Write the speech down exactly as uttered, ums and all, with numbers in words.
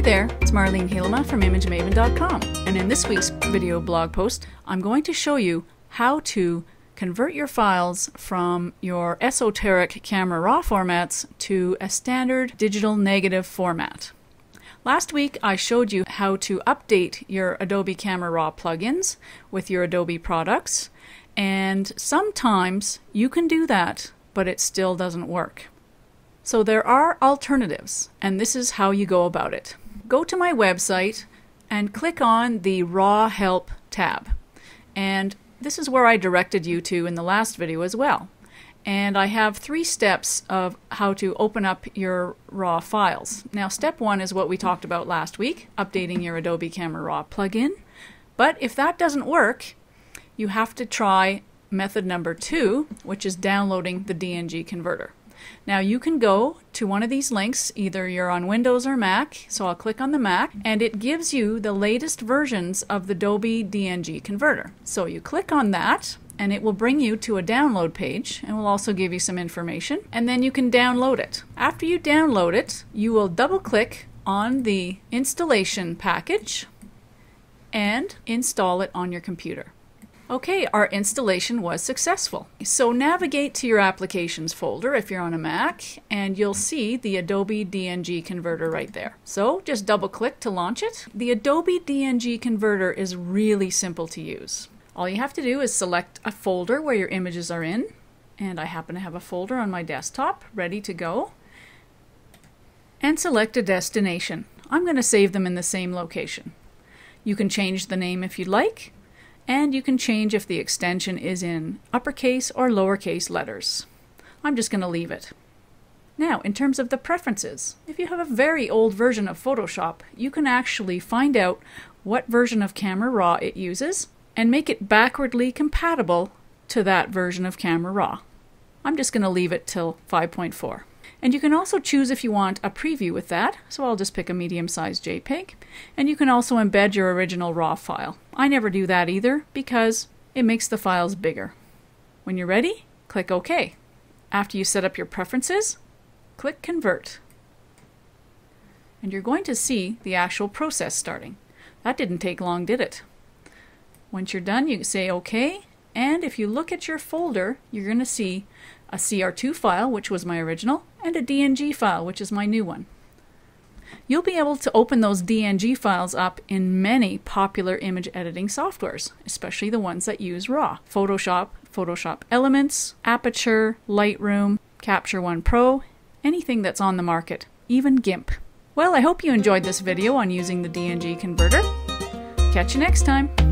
there, it's Marlene Helema from image maven dot com, and in this week's video blog post I'm going to show you how to convert your files from your esoteric camera raw formats to a standard digital negative format. Last week I showed you how to update your Adobe Camera Raw plugins with your Adobe products, and sometimes you can do that but it still doesn't work. So there are alternatives, and this is how you go about it. Go to my website and click on the Raw Help tab, and this is where I directed you to in the last video as well. And I have three steps of how to open up your raw files. Now, step one is what we talked about last week, updating your Adobe Camera Raw plugin. But if that doesn't work, you have to try method number two, which is downloading the D N G converter. Now, you can go to one of these links, either you're on Windows or Mac, so I'll click on the Mac, and it gives you the latest versions of the Adobe D N G converter. So you click on that, and it will bring you to a download page, and will also give you some information, and then you can download it. After you download it, you will double click on the installation package and install it on your computer. Okay, our installation was successful. So navigate to your applications folder if you're on a Mac, and you'll see the Adobe D N G converter right there. So just double click to launch it. The Adobe D N G converter is really simple to use. All you have to do is select a folder where your images are in, and I happen to have a folder on my desktop ready to go, and select a destination. I'm going to save them in the same location. You can change the name if you'd like, and you can change if the extension is in uppercase or lowercase letters. I'm just going to leave it. Now, in terms of the preferences, if you have a very old version of Photoshop, you can actually find out what version of Camera Raw it uses and make it backwardly compatible to that version of Camera Raw. I'm just going to leave it till five point four. And you can also choose if you want a preview with that, so I'll just pick a medium-sized JPEG. And you can also embed your original RAW file. I never do that either because it makes the files bigger. When you're ready, click OK. After you set up your preferences, click Convert. And you're going to see the actual process starting. That didn't take long, did it? Once you're done, you say OK, and if you look at your folder, you're going to see a C R two file, which was my original, and a D N G file, which is my new one. You'll be able to open those D N G files up in many popular image editing softwares, especially the ones that use RAW. Photoshop, Photoshop Elements, Aperture, Lightroom, Capture One Pro, anything that's on the market, even GIMP. Well, I hope you enjoyed this video on using the D N G converter. Catch you next time.